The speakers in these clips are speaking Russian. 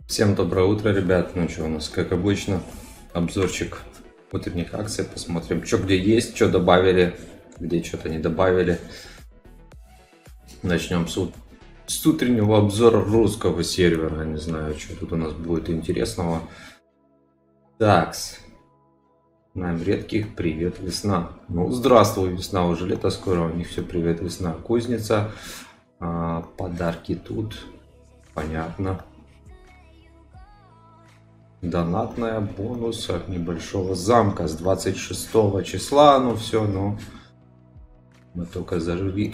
Всем доброе утро, ребят. Ну что, у нас, как обычно, обзорчик утренних акций. Посмотрим, что где есть, что добавили, где что-то не добавили. Начнем с утреннего обзора русского сервера. Не знаю, что тут у нас будет интересного. Такс. Нам редких, привет, весна. Ну, здравствуй, весна, уже лето скоро, у них все, привет, весна. Кузница. Подарки тут, понятно. Донатная, бонус от небольшого замка с 26 числа. Ну все, ну мы только зажили.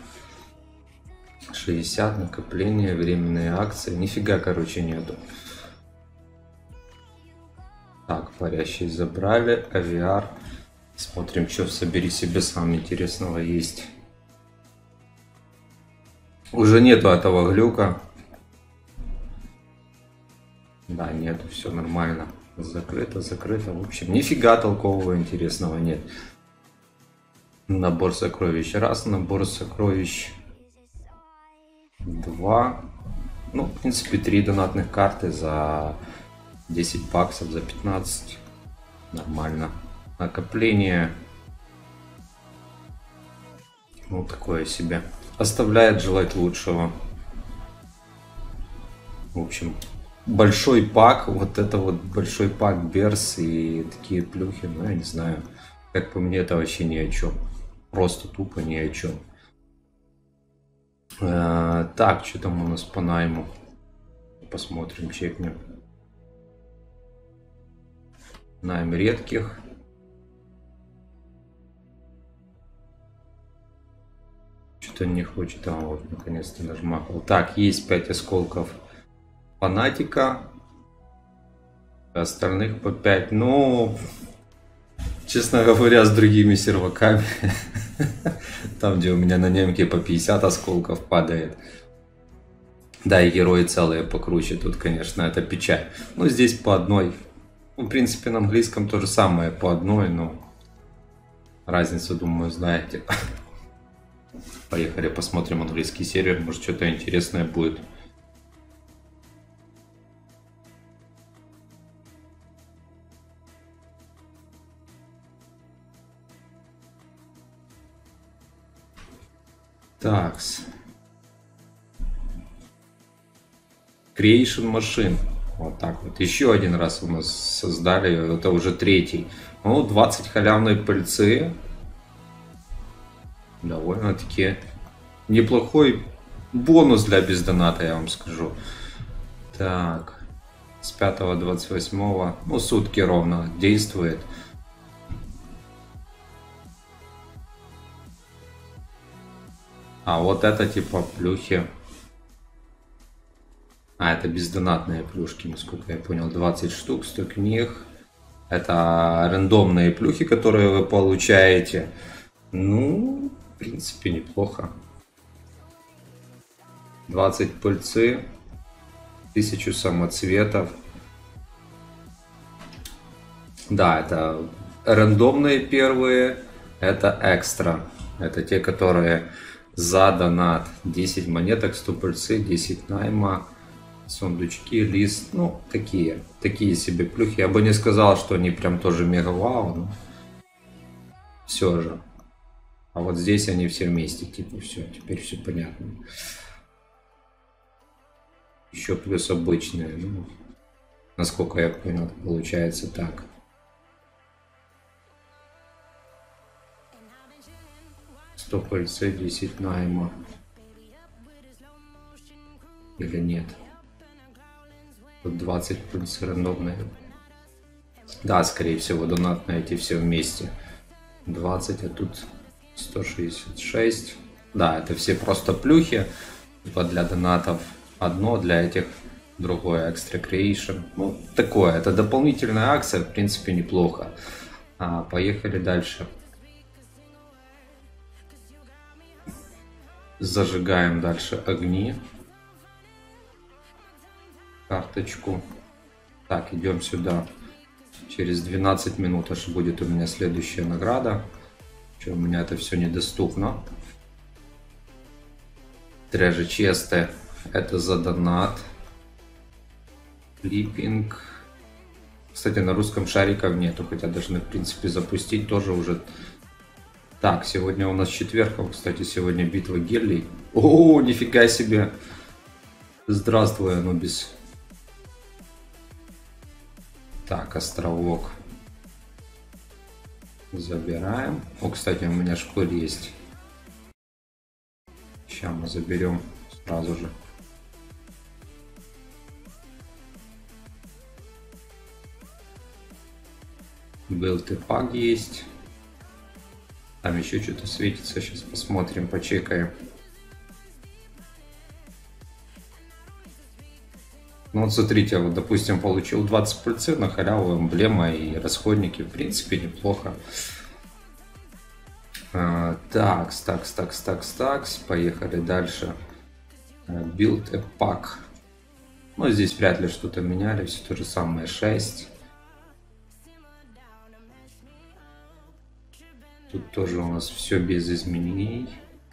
60 накопления, временные акции. Нифига, короче, нету. Так, парящие забрали. Авиар. Смотрим, что в собери себе сам интересного есть. Уже нету этого глюка. Да, нету, все нормально. Закрыто, закрыто. В общем, нифига толкового интересного нет. Набор сокровищ. Раз, набор сокровищ. 2. Ну, в принципе, 3 донатных карты за 10 баксов, за 15. Нормально. Накопление. Ну, такое себе. Оставляет желать лучшего. В общем, большой пак, вот это вот большой пак Берс и такие плюхи, ну, я не знаю. Как по мне, это вообще ни о чем. Просто тупо ни о чем. Так, что там у нас по найму? Посмотрим, чекнем. Найм редких. Что-то не хочет, вот наконец-то нажмакал. Так, есть 5 осколков фанатика. Остальных по 5. Ну, честно говоря, с другими серваками. Там, где у меня на немке по 50 осколков падает. Да, и герои целые покруче. Тут, конечно, это печаль. Но здесь по одной. Ну, в принципе, на английском то же самое, по одной, но разницу, думаю, знаете. Поехали, посмотрим английский сервер. Может, что-то интересное будет. Такс. Creation Machine. Вот так вот. Еще один раз у нас создали. Это уже третий. Ну, 20 халявной пыльцы. Довольно-таки неплохой бонус для бездоната, я вам скажу. Так. С 5-28. Ну, сутки ровно действует. А вот это типа плюхи. Это бездонатные плюшки, насколько я понял. 20 штук, 100 книг. Это рандомные плюхи, которые вы получаете. Ну, в принципе, неплохо. 20 пыльцы. 1000 самоцветов. Да, это рандомные первые. Это экстра. Это те, которые за донат. 10 монеток, 100 пыльцы, 10 найма. Сундучки, лист, ну, такие себе плюхи. Я бы не сказал, что они прям тоже мега вау, но все же. А вот здесь они все вместе, типа, все, теперь все понятно. Еще плюс обычные, ну, насколько я понял, получается так. Сто пыльцы, 10 найма. Или нет? Тут 20 плюс рандомные. Да, скорее всего, донатные эти все вместе. 20, а тут 166. Да, это все просто плюхи. Типа для донатов одно, для этих другое. Extra Creation. Ну, такое. Это дополнительная акция, в принципе, неплохо. Поехали дальше. Зажигаем дальше огни. Карточку. Так, идем сюда. Через 12 минут аж будет у меня следующая награда. Что, у меня это все недоступно. Трежи честы. Это за донат. Флиппинг. Кстати, на русском шариков нету, хотя должны, в принципе, запустить тоже уже. Так, сегодня у нас четверг, кстати, сегодня битва гелей. О, нифига себе. Здравствуй, Анубис. Так, островок. Забираем. О, кстати, у меня школь есть. Сейчас мы заберем сразу же. Build пак есть. Там еще что-то светится. Сейчас посмотрим, почекаем. Ну вот смотрите, вот допустим получил 20 пыльцы на халяву, эмблема и расходники. В принципе неплохо. Такс. Поехали дальше. Build пак. Ну здесь вряд ли что-то меняли. Все то же самое. 6. Тут тоже у нас все без изменений.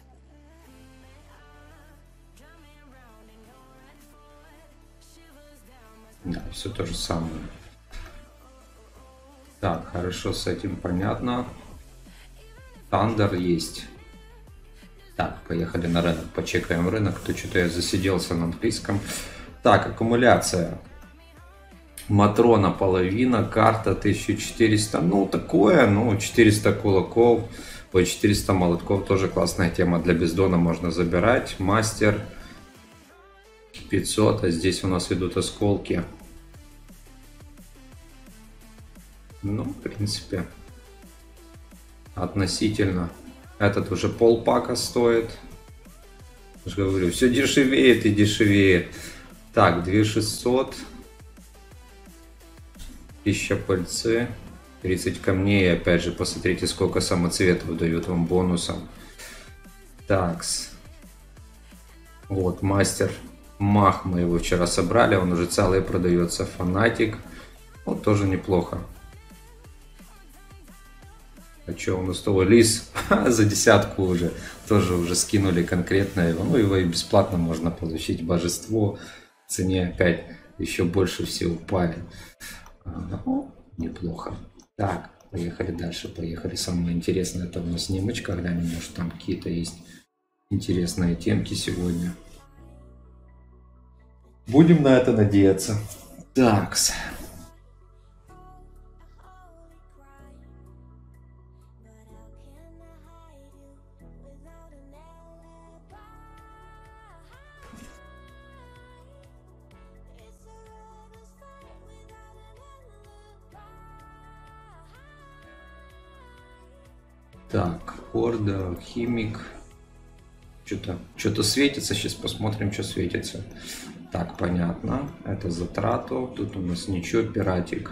Да, все то же самое. Так, хорошо, с этим понятно. Тандер есть. Так, поехали на рынок, почекаем рынок. То что-то я засиделся на английском. Так, аккумуляция. Матрона половина, карта 1400. Ну, такое, ну, 400 кулаков. По 400 молотков тоже классная тема. Для бездона можно забирать. Мастер 500, а здесь у нас идут осколки. Ну, в принципе, относительно. Этот уже полпака стоит. Я же говорю, все дешевеет и дешевеет. Так, 2600. 1000 пыльцы. 30 камней. И опять же, посмотрите, сколько самоцветов дают вам бонусом. Такс. Вот, мастер. Мах, мы его вчера собрали. Он уже целый продается. Фанатик. Вот, тоже неплохо. А что у нас того? Лис за 10 уже. Тоже уже скинули конкретно его. Ну, его и бесплатно можно получить. Божество. В цене опять еще больше все упали. Ну, неплохо. Так, поехали дальше. Поехали. Самое интересное, это у нас немочка. Глянем, может там какие-то есть интересные темки сегодня. Будем на это надеяться. Такс. Так, Орда, Химик. Что-то светится. Сейчас посмотрим, что светится. Так, понятно. Это затрату. Тут у нас ничего, пиратик.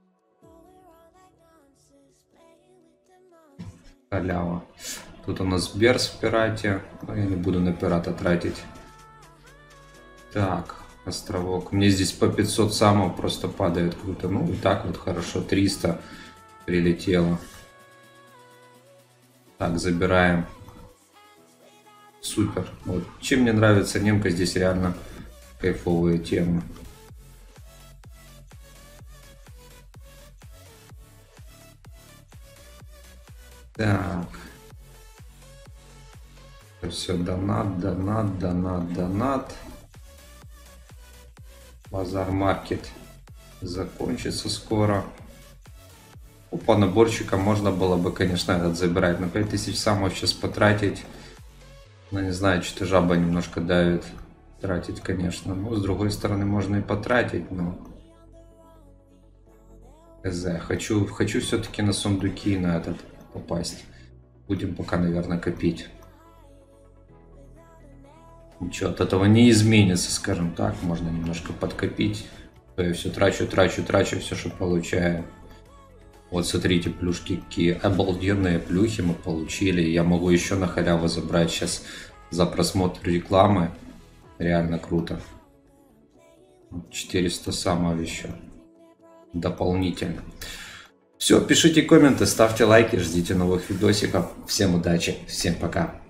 Халява. Тут у нас Берс в пирате. Но я не буду на пирата тратить. Так, островок. Мне здесь по 500 самов просто падает круто. Ну и так вот хорошо. 300 прилетело. Так, забираем. Супер. Вот. Чем мне нравится немка, здесь реально кайфовые темы. Так. Все, донат. Базар маркет закончится скоро. По наборчикам можно было бы, конечно, этот забирать. На 5000 самов сейчас потратить. Ну, не знаю, что-то жаба немножко давит. Тратить, конечно. Но с другой стороны, можно и потратить, но... Хочу все-таки на сундуки на этот попасть. Будем пока, наверное, копить. Ничего от этого не изменится, скажем так. Можно немножко подкопить. То я все трачу, все, что получаю. Вот смотрите, плюшки какие обалденные плюхи мы получили. Я могу еще на халяву забрать сейчас за просмотр рекламы. Реально круто. 400 самого еще. Дополнительно. Все, пишите комменты, ставьте лайки, ждите новых видосиков. Всем удачи, всем пока.